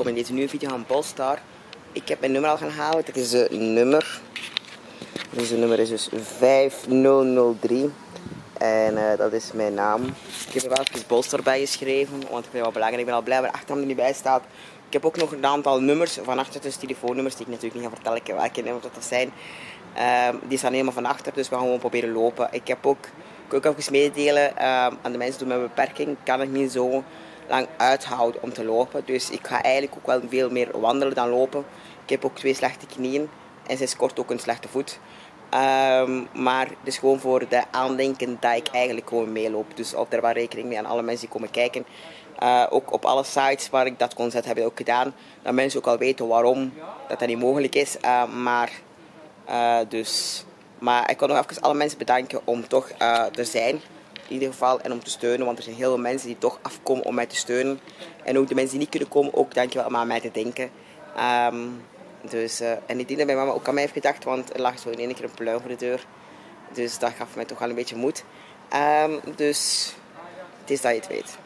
welkom in deze nieuwe video van Polestar. Ik heb mijn nummer al gaan halen. Dit is een nummer. Dus het nummer is dus 5003. En dat is mijn naam. Ik heb er wel even Polestar bij geschreven, want ik vind het wel belangrijk. Ik ben al blij dat er achternaam er niet bij staat. Ik heb ook nog een aantal nummers van achter, dus telefoonnummers die ik natuurlijk niet ga vertellen welke nummers dat zijn. Die staan helemaal van achter, dus we gaan gewoon proberen lopen. Ik kan ook even meedelen aan de mensen die met een beperking. Kan ik niet zo lang uithouden om te lopen. Dus ik ga eigenlijk ook wel veel meer wandelen dan lopen. Ik heb ook 2 slechte knieën en sinds kort ook een slechte voet. Maar het is gewoon voor de aandenken dat ik eigenlijk gewoon meeloop. Dus op daar wel rekening mee aan alle mensen die komen kijken. Ook op alle sites waar ik dat kon zetten heb ik dat ook gedaan. Dat mensen ook al weten waarom dat niet mogelijk is. Maar ik wil nog even alle mensen bedanken om toch te zijn. In ieder geval. En om te steunen. Want er zijn heel veel mensen die toch afkomen om mij te steunen. En ook de mensen die niet kunnen komen. Ook dankjewel om aan mij te denken. En ik denk dat mijn mama ook aan mij heeft gedacht. Want er lag zo in één keer een pluim voor de deur. Dus dat gaf mij toch wel een beetje moed. Dus het is dat je het weet.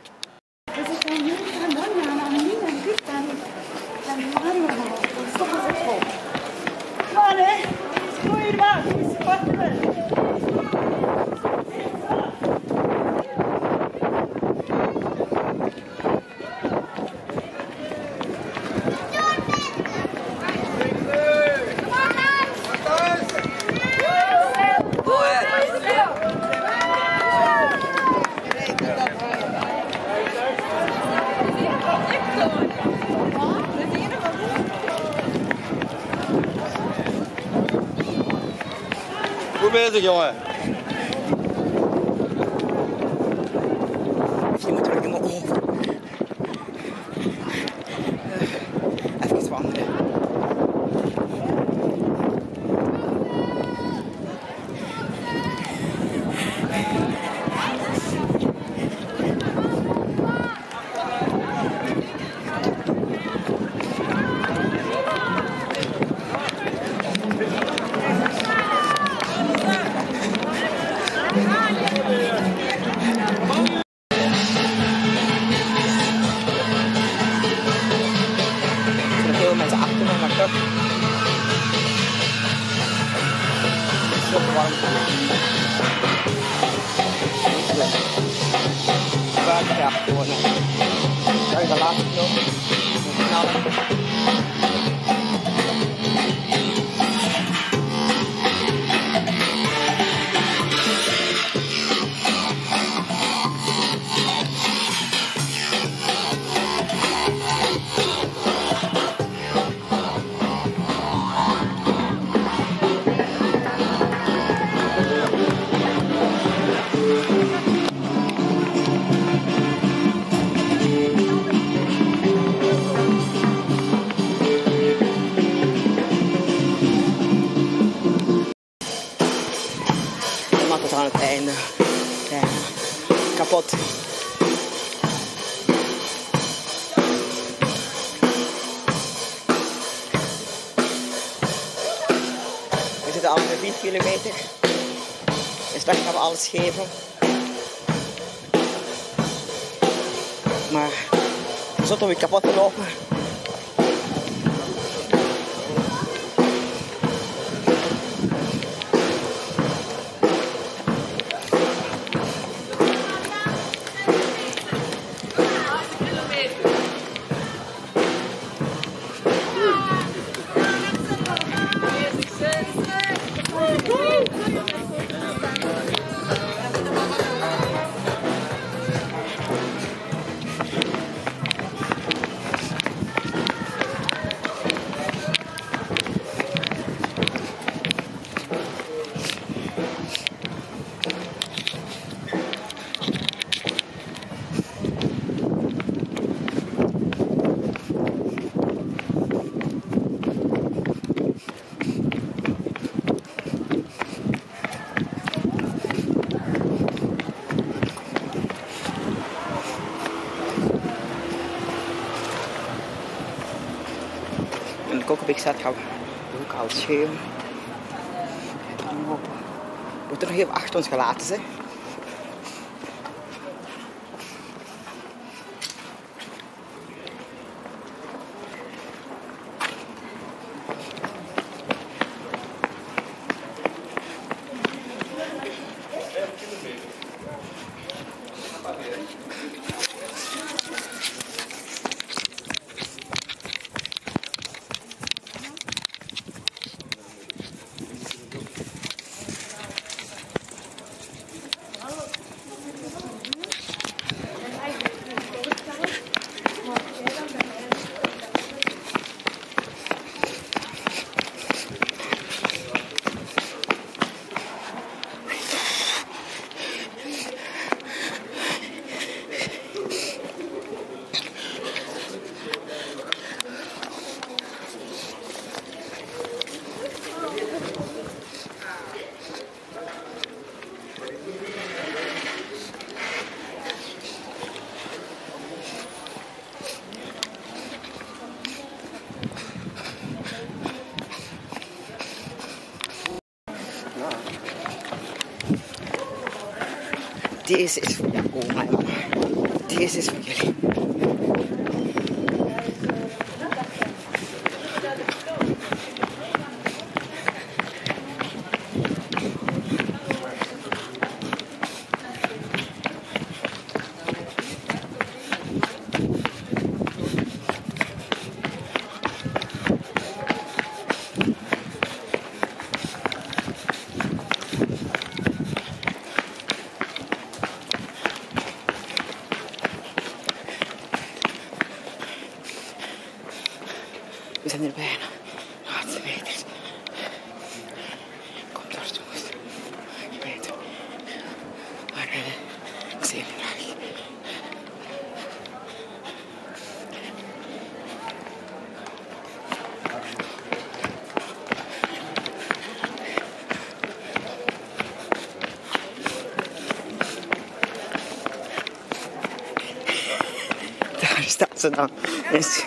Goed bezig, jongen. Misschien moeten we er helemaal over. Even wandelen. Veel mensen achter me, maar toch. Het is zo warm. Buitenkracht gewoon. Kan je de laatste lopen? Knallen. Tot aan het einde. Ja, kapot. We zitten al op 4 kilometer. En straks gaan we alles geven. Maar het is om weer kapot te lopen. En de kokkenbeek staat gaan we ook al scheuren. Wordt er nog even achter ons gelaten, hè? Deze is voor jou. Oh my god. Deze is voor jullie. We zijn er bijna. 8 meters. Kom door, jongens. Je weet het. Maar ik zie je graag. Daar staat ze dan. Yes.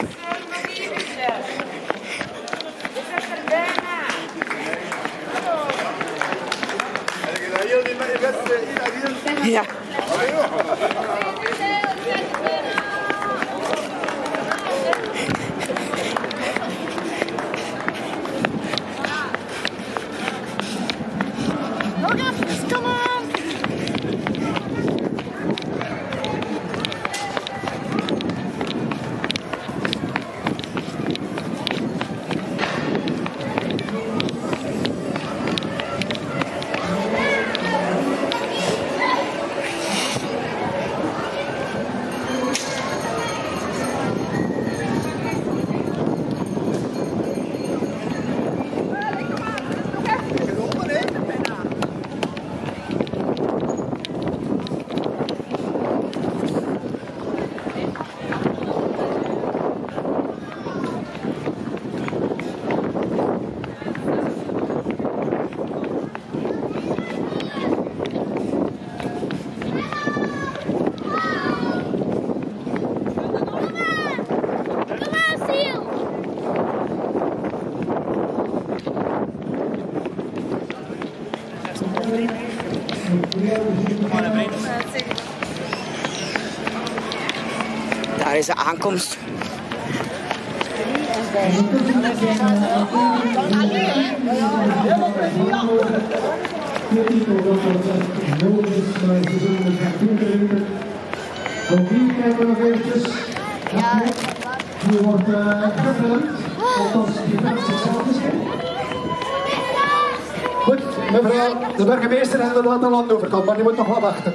Ja. Nog even, kom aan! Daar is de aankomst. Ook hier kijken we nog eventjes. Hier wordt gefilmd. Althans, die filmt zichzelf misschien. Goed, mevrouw, de burgemeester is inderdaad al aan de overkant, maar die moet nog wel wachten.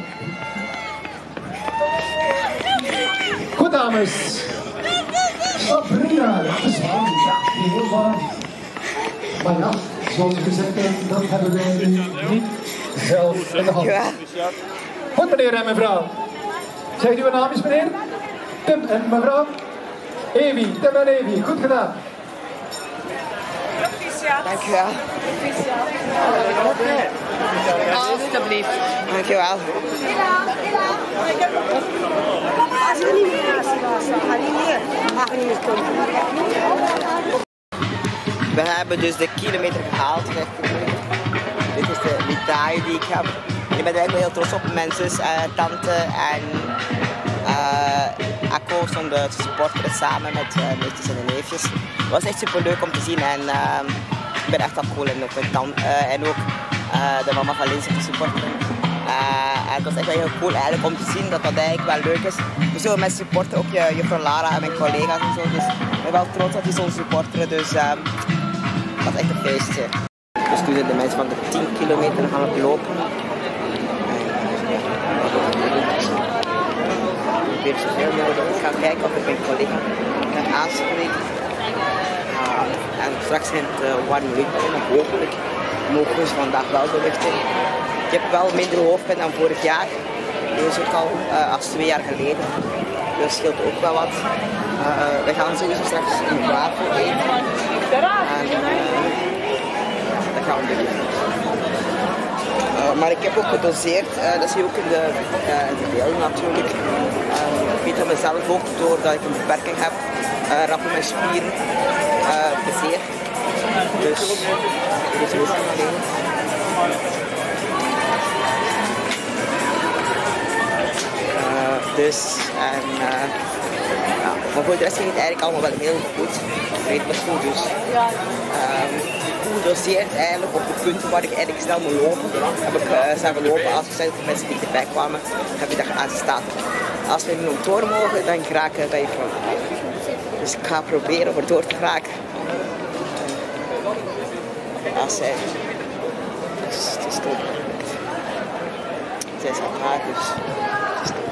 Goed, dames. Stap Breda, dat is warm. Ja, heel warm. Maar ja, zoals gezegd, dat hebben wij nu niet zelf in de hand. Goed, meneer en mevrouw. Zeg uw naam eens, meneer? Tim en mevrouw? Evi, Tim en Evi, goed gedaan. Dankjewel. Alsjeblieft. Dankjewel. We hebben dus de kilometer gehaald. Dit is de medaille die ik heb. Ik ben er eigenlijk heel trots op. Mijn zus, tante en Akko stonden te supporteren samen met nichtjes en neefjes. Het was echt super leuk om te zien en ik ben echt al cool en ook mijn tante en ook de mama van Linse te supporteren. En het was echt wel heel cool eigenlijk om te zien dat dat eigenlijk wel leuk is. We zullen met supporten, ook juffrouw Lara en mijn collega's en zo. Dus ik ben wel trots dat die zo'n supporteren, dus dat is echt een feestje. Dus nu zijn de mensen van de 10 kilometer gaan het lopen. Ik probeer zoveel mogelijk. Ik ga kijken of ik mijn collega kan aanspreken. En straks in het warme week beginnen, hopelijk mogen we vandaag wel de lucht in. Ik heb wel minder hoofdpijn dan vorig jaar. Dat is ook al als 2 jaar geleden. Dat scheelt ook wel wat. We gaan sowieso straks een wafel eten. En dat gaan we doen. Maar ik heb ook gedoseerd, dat zie je ook in de beelden natuurlijk. Ik weet dat mezelf ook, doordat ik een beperking heb, rappen mijn spieren bezeerd. Dus dit is ook alleen. Dus, en ja, maar voor de rest ging het eigenlijk allemaal wel heel goed. Ik reed met goed, dus goed doseerd eigenlijk op de punten waar ik eigenlijk snel moet lopen. Heb ik snel gelopen. Als ik zei dat de mensen die erbij kwamen, heb ik daar aangestaan. Als we nu nog door mogen, dan geraken wij van. Dus ik ga proberen om er door te geraken. Als zij. Het is top. Zij staat haar, dus. Het is top.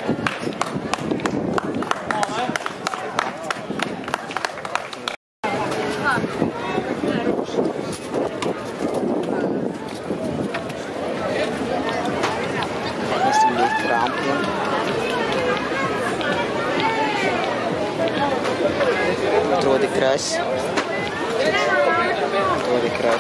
Dat is een leeg kraampje. Het Rode Kruis. Het Rode Kruis.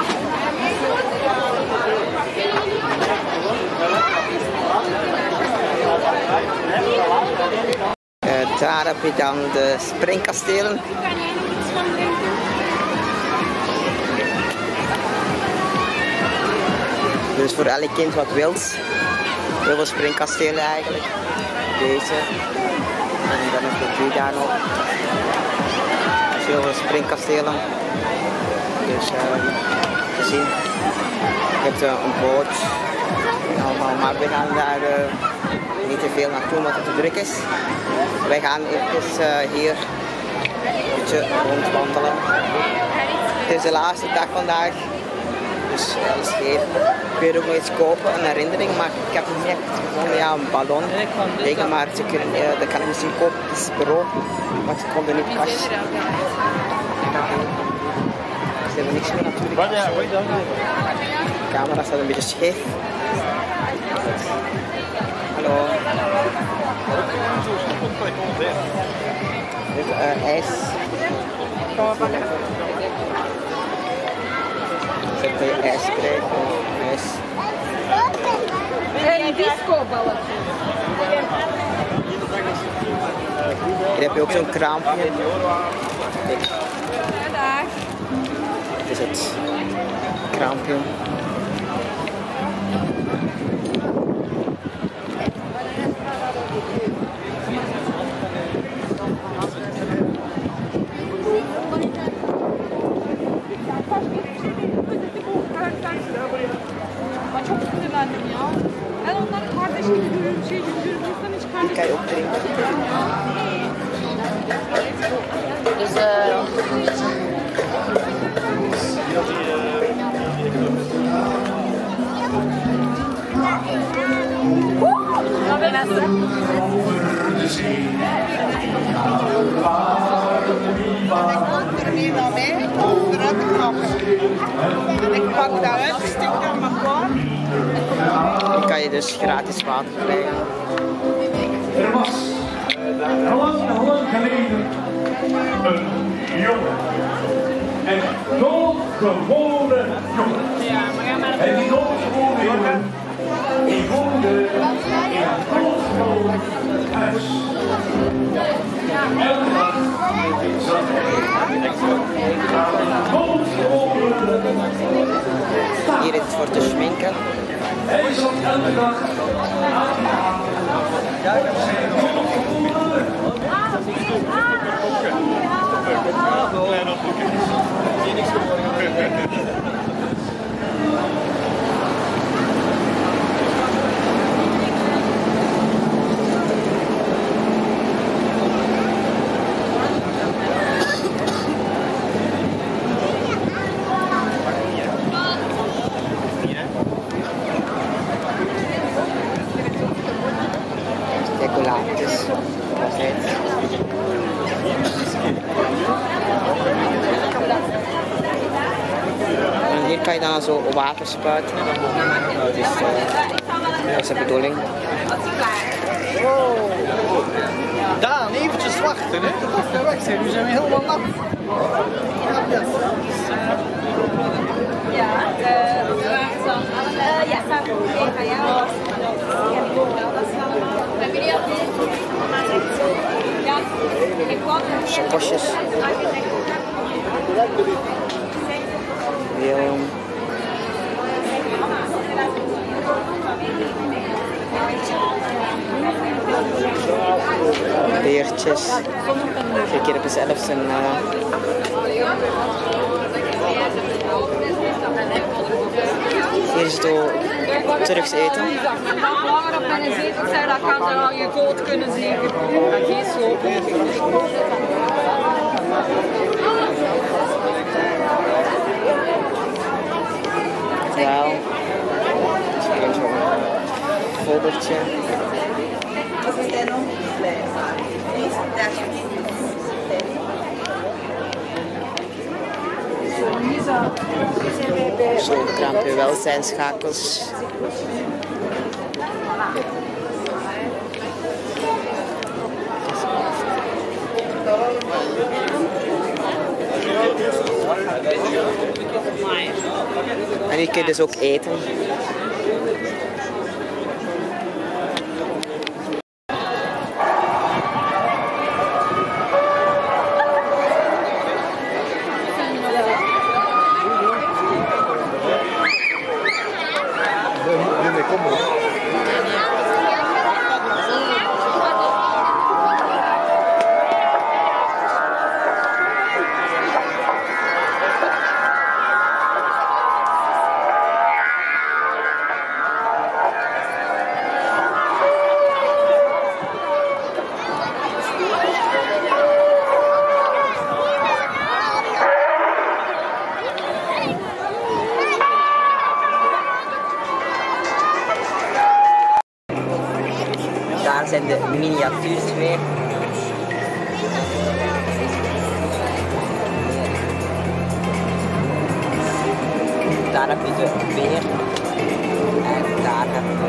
Daar heb je dan de springkastelen. Dus voor elk kind wat wil. Heel veel springkastelen eigenlijk. Deze. En dan heb je die daar nog. Heel veel springkastelen. Dus te zien. Je hebt een boot. Maar we gaan daar niet te veel naartoe omdat het te druk is. Wij gaan even hier een beetje rondwandelen. Het is de laatste dag vandaag. Dus alles geef. Ik wil ook nog iets kopen, een herinnering, maar ik heb niet echt gevonden. Ja, een ballon. Tegen, maar ze kunnen, dat kan ik misschien kopen. Het is bureau, maar ze konden niet pas. Ze hebben niks meer natuurlijk. De camera staat een beetje scheef. Hallo. Dit ijs. Zet je ijs krijgen. Ijs. En discoballen. Hier heb je ook zo'n kraampje. Kijk. Dit is het kraampje. Maar çok sinirlendim ya. Ben onların kardeş gibi bir şey görürsem hiç kardeş Kan je ook drinken. Dus Ik pak dat uit, stik dat maar voor. Dan kan je dus gratis water krijgen. Er was lang geleden een jongen. Een doodgewone jongen. En die doodgewone jongen, die woonde in een doodgewoon huis. Elke dag zat hij aan een doodgewone staat. Hier is het voor te schminken. Hij zat elke dag aan zijn doodgewone. Chocolaatjes. En hier kan je dan zo water spuiten. Dus dat is de bedoeling. Daan, eventjes wachten, hè? Dat mag weer weg zijn. Nu zijn we helemaal nat. Chocosjes. Heel. Netjes. Kijk, hier hebben ze zelf zijn... Hier is het ook Turks eten. Als je langer op een zetel zijn, dan kan ze al je goot kunnen zeker. Dat geen sloop. Ja. Foldertje. Zo, kraampje welzijnsschakels. En hier kun je dus ook eten. Daar zijn de miniatuurs weer. Daar heb je de beer. En daar heb je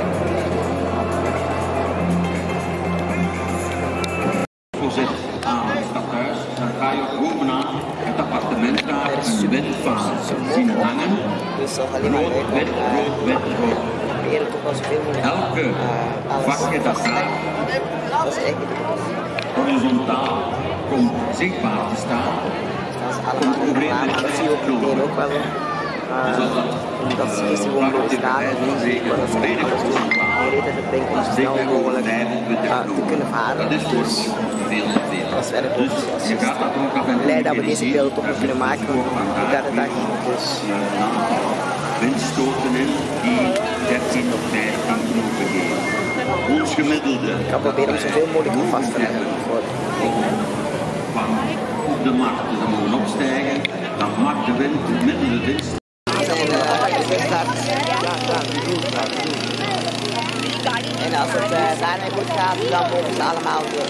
Voorzet aan het stadhuis, dan ga je bovenaan het appartement daar een wetvaart zien hangen. dus dat alleen maar leuk om proberen toch wel zoveel mogelijk Elke vakje dat daar dat is eigenlijk de bedoeling. horizontaal komt zichtbaar te staan. Dat is allemaal reclame, dat zie je ook meteen ook wel. Dat zie je gewoon door staan en niet maar dat is alles doen. Je weet dat het ding om zo snel mogelijk te kunnen varen. Dat is voor Dus veel te veel. dat is erg goed. Dus Je gaat dat ook af en toe blij dat we deze beelden toch nog kunnen maken op derde dag. Dus windstoten in die 13 of 15 knopen geven. Ons gemiddelde. ik ga proberen om zoveel mogelijk vast te leggen. Van op de markt te mogen opstijgen, dan maakt de wind de gemiddelde winst. En als het daarmee goed gaat, dan mogen ze allemaal door.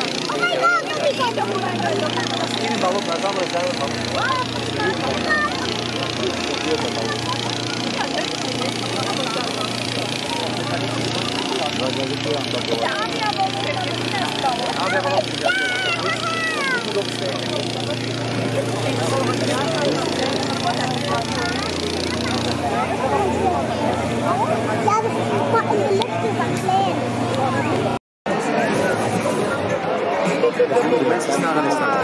De mensen staan aan de stad.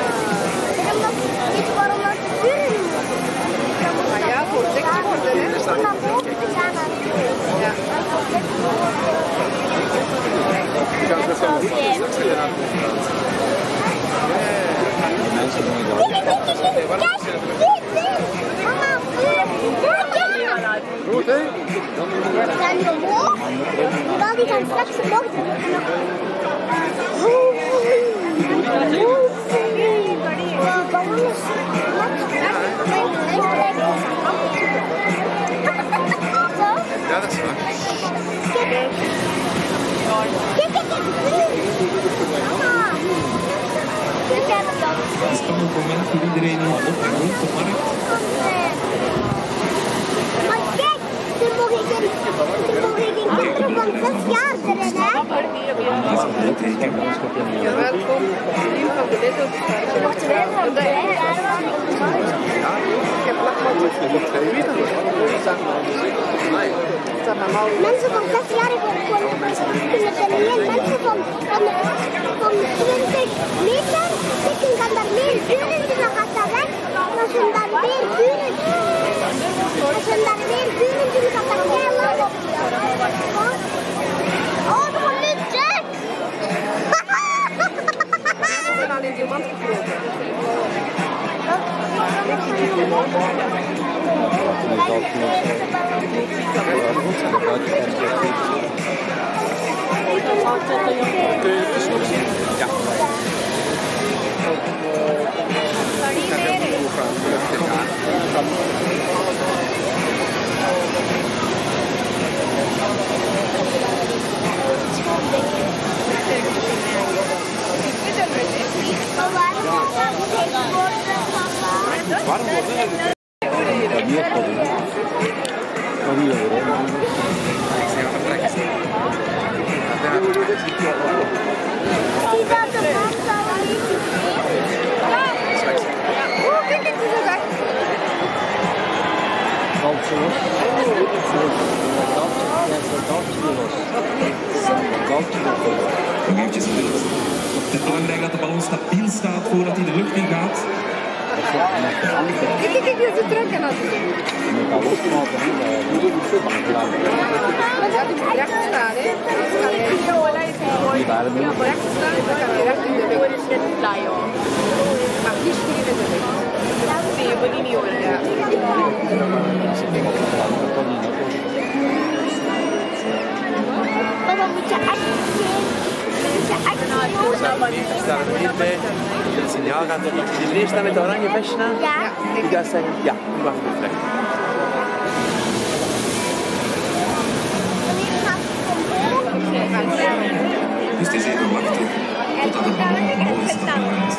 Ja, voor dik worden, hè? Ja. Goed, hè? Terwijl die gaan straks omhoog. Ja, dat is waar. Het is toch een moment voor iedereen om op en rond de markt. Maar kijk, er mogen geen kinderen van 6 jaar erin, hè? Ja, welkom. Nieuw van de Lidl. Ik heb lachmatjes. Mensen van 6 jaar kunnen er meer. Mensen van 20 meter, die kan daar meer buren, dan gaat dat weg. Als je daar meer buren doen, gaat dat heel lang op. Oh, dat gaat nu Jack! Nog eventjes geduld. Het is belangrijk dat de ballon stabiel staat voordat hij de lucht in gaat. Kijk, deze trekken natuurlijk. Maar dat is recht staan, hè? Die waren nu. Recht staan, dan kan je recht in de weg. Maar niet tegen de weg. Nee, moet niet horen, ja. Maar dan moet je echt Ik sta er niet bij. Als je het signaal gaat op de meneer staat met de oranje vestje aan. Ja. Ik ga zeggen, ja, nu mag ik vertrekken. Dus het is even wachten totdat de ballon mooi stabiel is.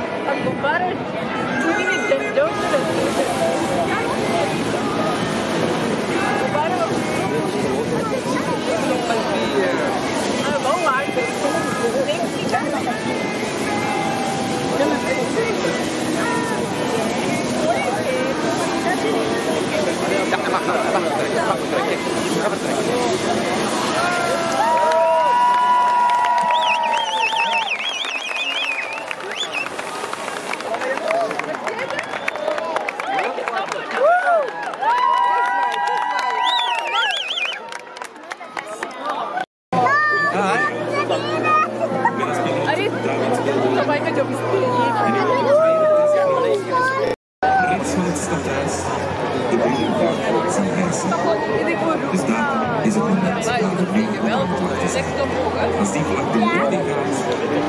Rechts van het stadhuis, de buitenvaart zijn mensen. Dus daar is het moment waar de vlieg als die vlag de lucht in gaat.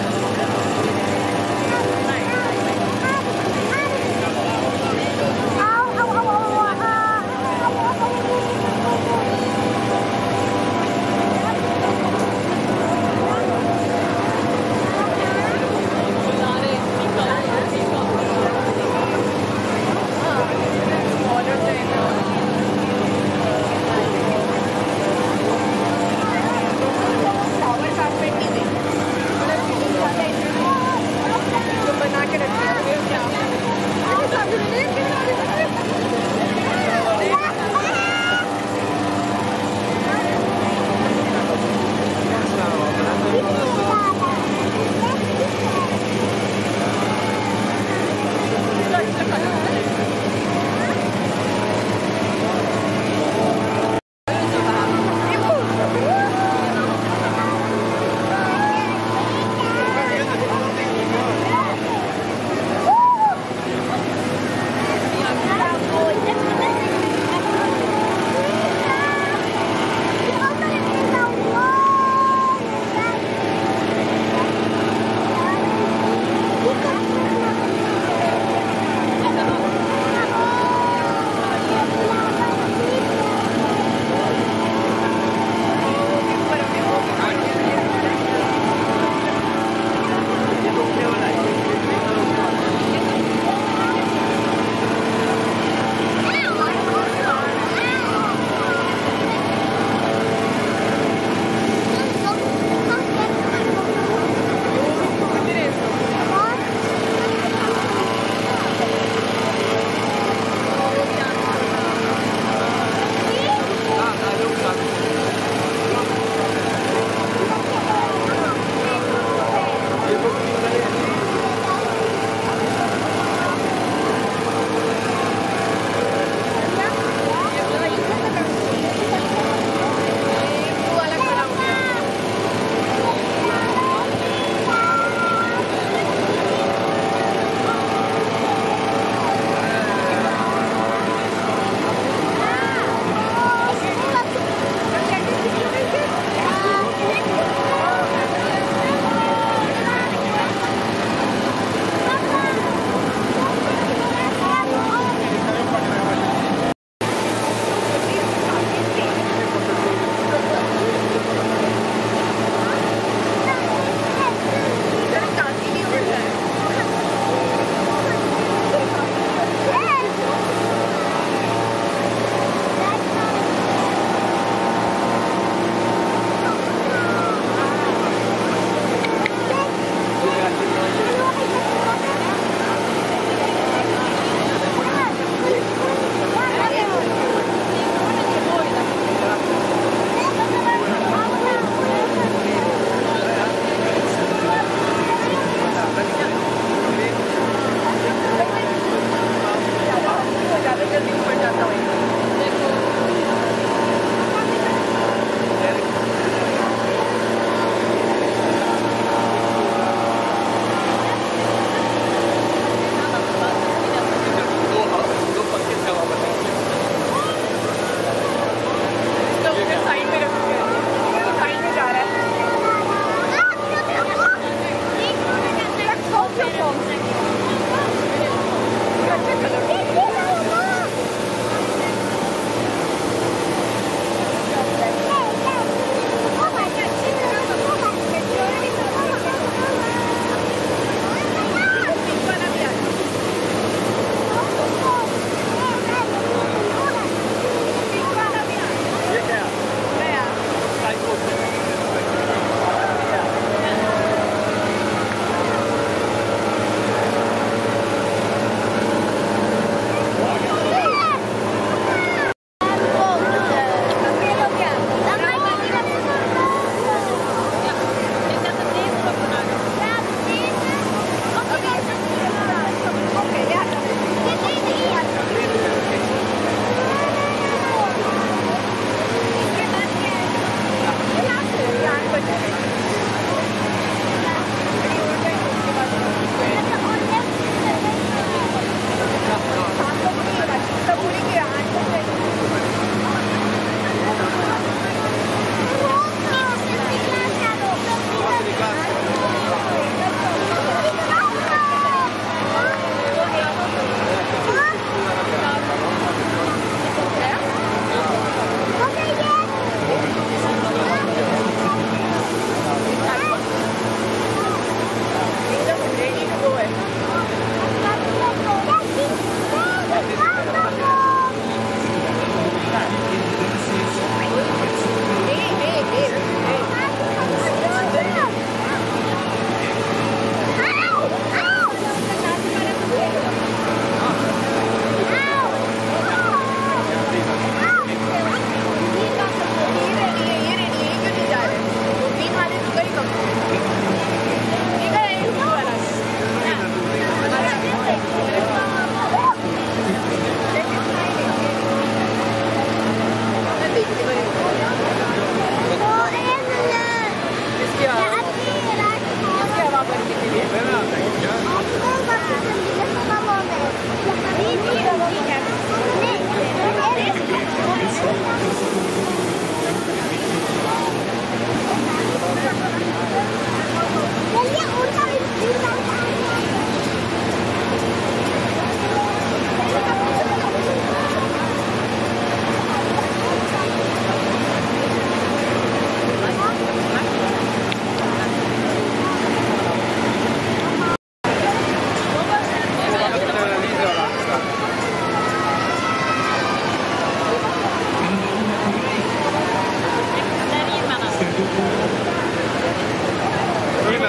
Ah!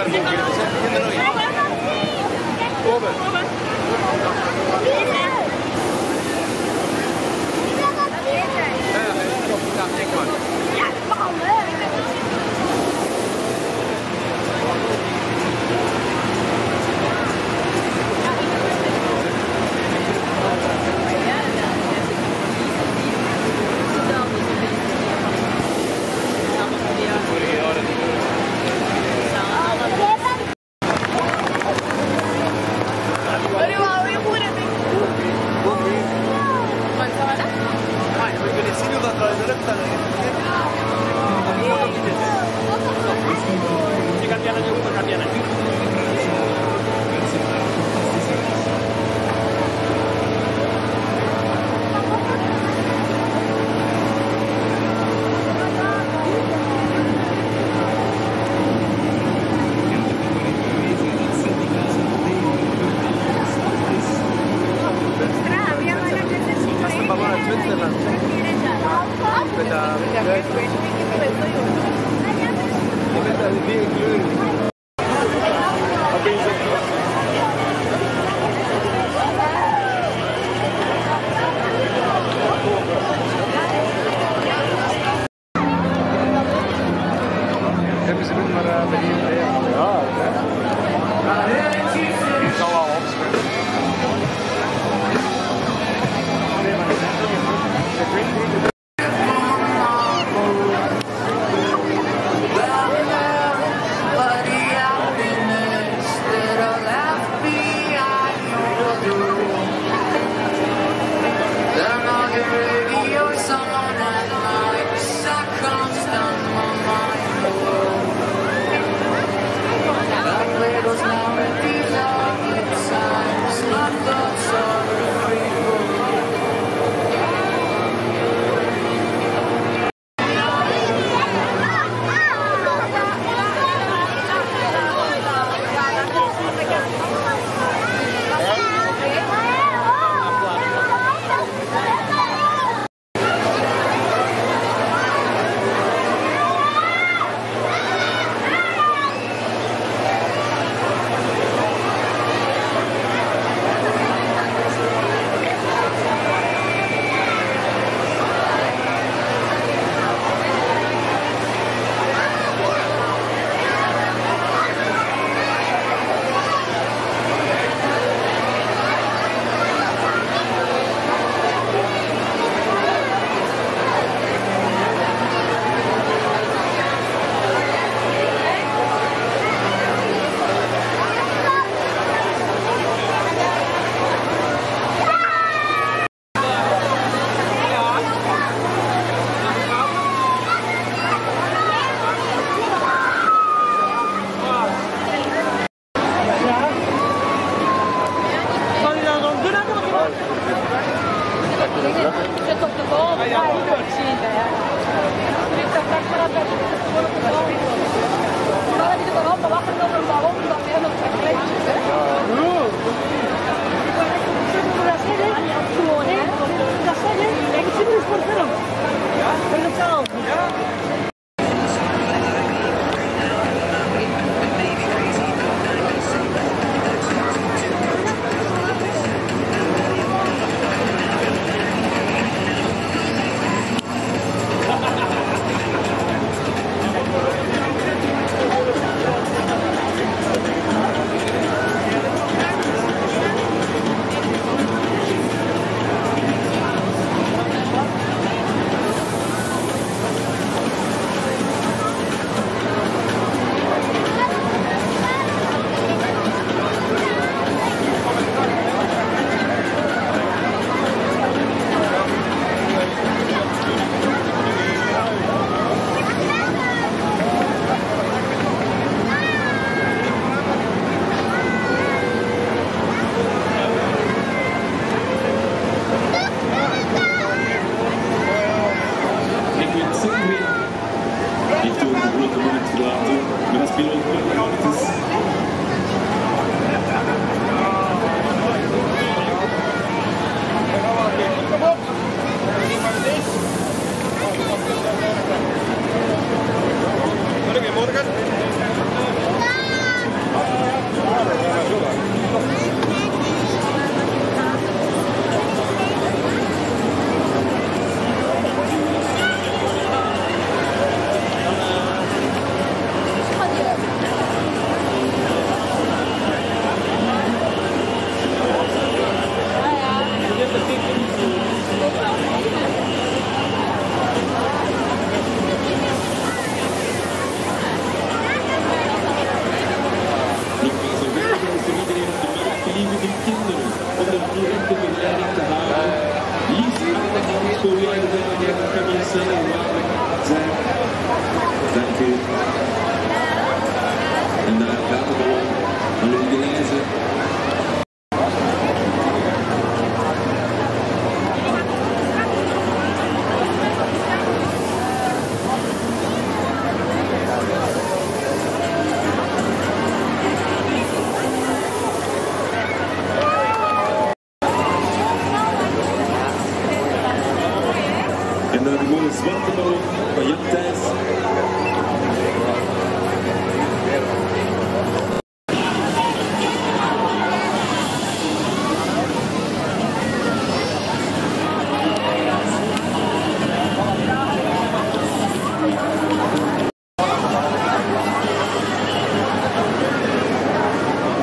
Goedemorgen.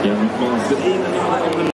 Ja, nogmaals, de ene na de andere.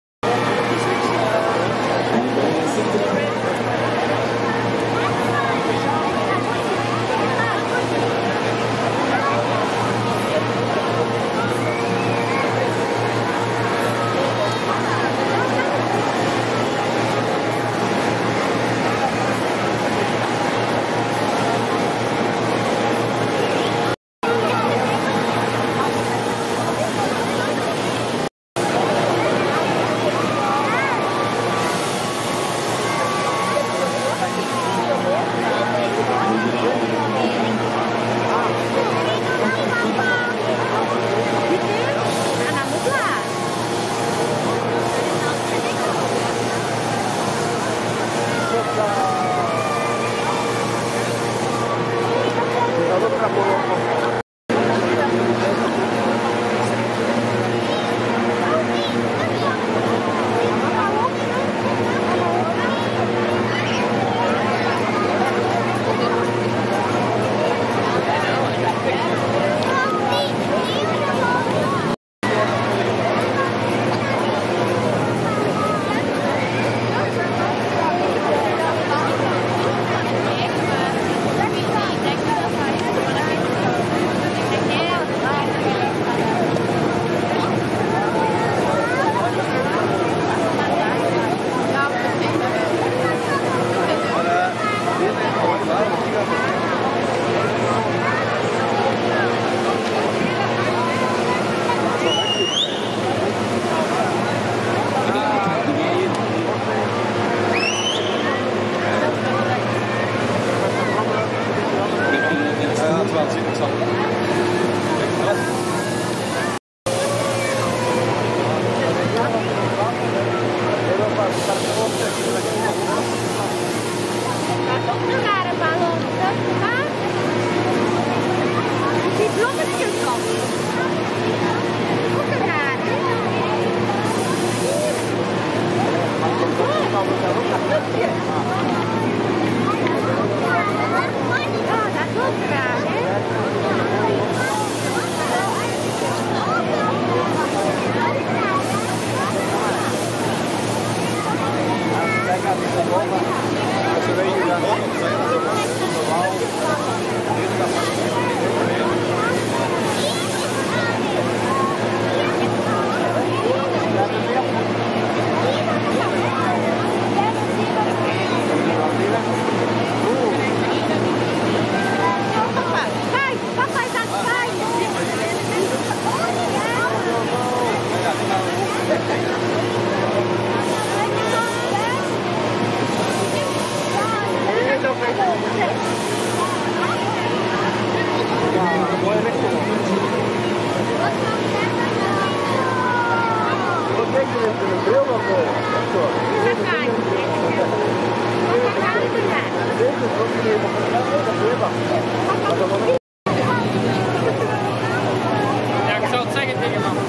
Ja, ik zou het zeggen tegen mama.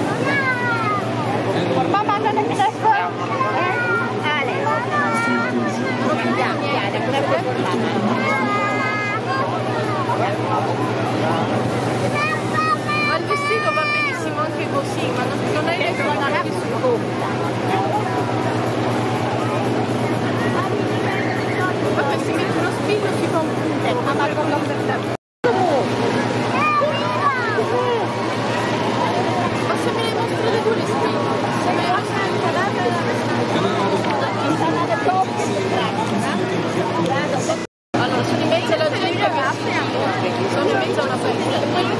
Mama, dan heb je dat voor? Allee. Ja, dat moet even. Ma il vestito va benissimo anche così, ma non è che non è più su. Vabbè, si mette uno spillo e si fa un punto. Ma con la ma se me le mostrate tu le spille? Se me le mostrate allora, sono in mezzo alla gente che sono in mezzo a una festa.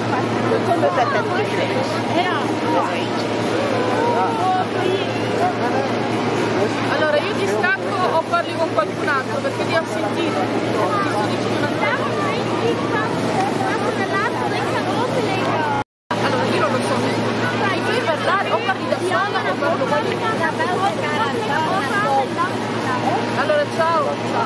Allora, io ti stacco o parli con qualcun altro perché ti ho sentito. Ti sto dicendo una cosa. Allora, io non lo so. Mi puoi parlare o parli da sola o parlo con te. Allora, ciao.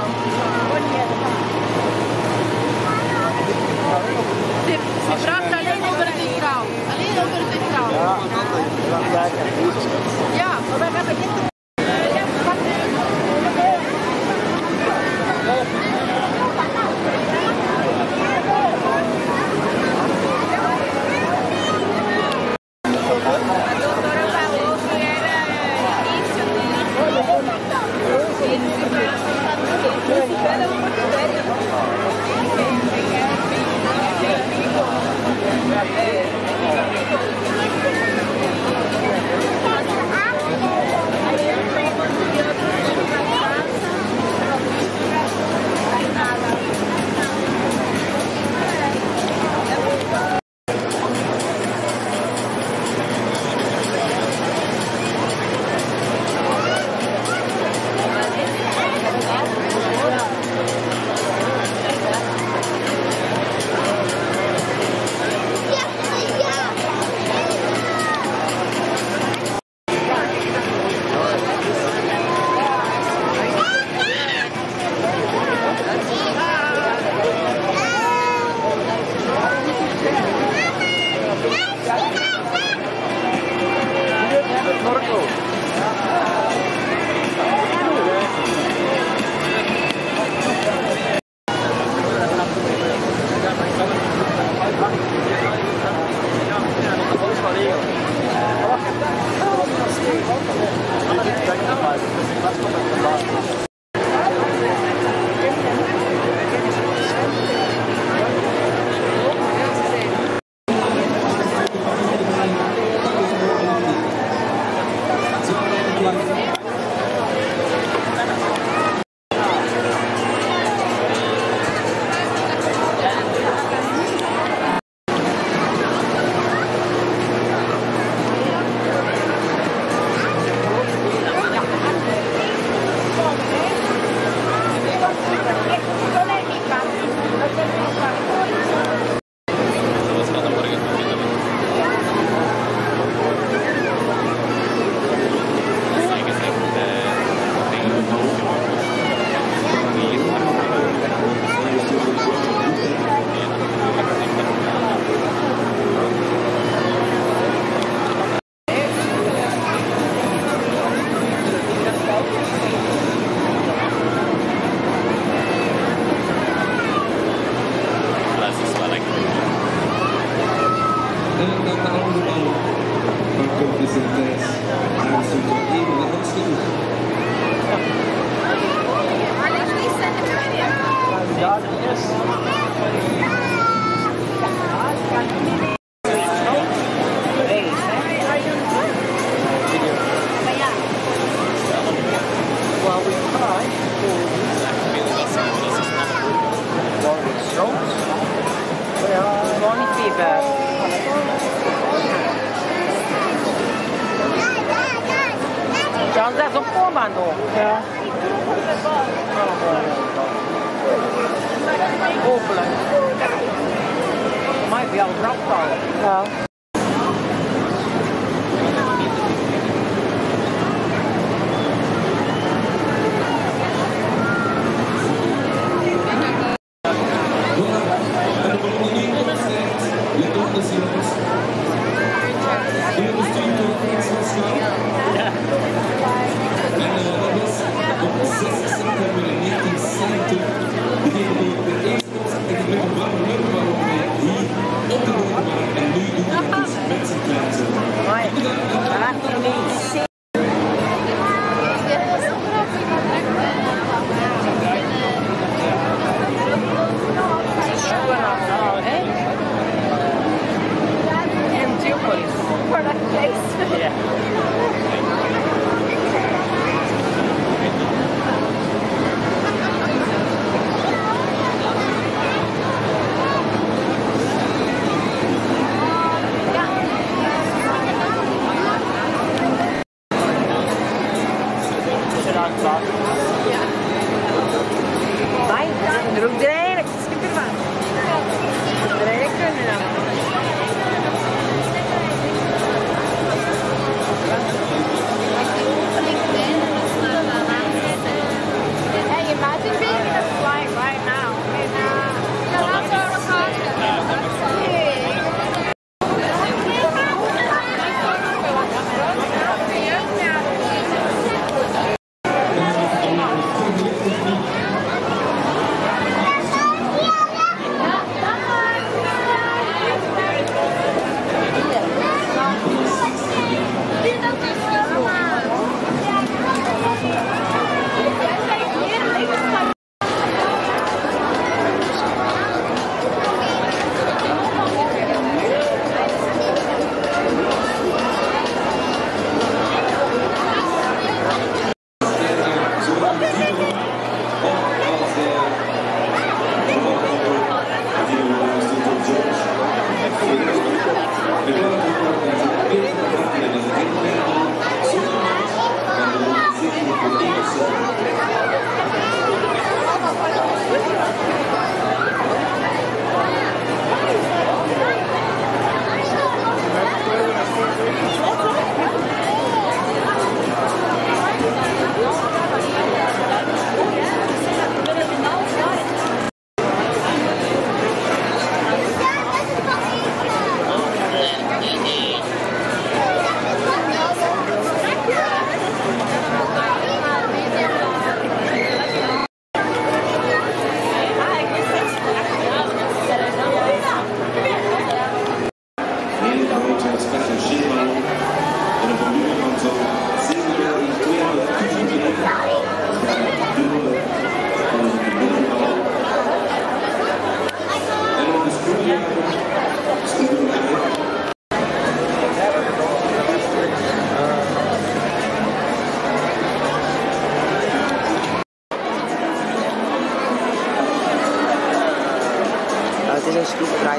Si tratta alleen over de trouw. Alleen over de trouw. Ja, maar we hebben dit. Ja. Hopelijk. Maar wel brandbal. Ja. Het is een schroefdraaier.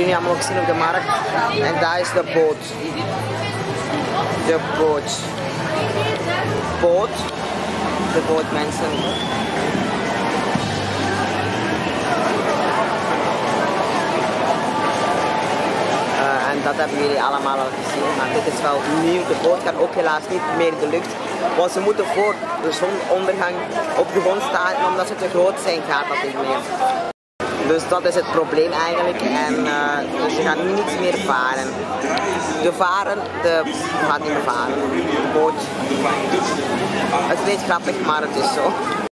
jullie allemaal ook zien op de markt. En daar is de boot. De boot. Boot. De boot, mensen. En dat hebben jullie allemaal al gezien, maar dit is wel nieuw. De boot gaat ook helaas niet meer in de lucht, want ze moeten voor de zonondergang op de grond staan en omdat ze te groot zijn gaat dat niet meer. Dus dat is het probleem eigenlijk en dus je gaat niets meer varen. De gaat niet meer varen, de boot. Het is niet grappig, maar het is zo.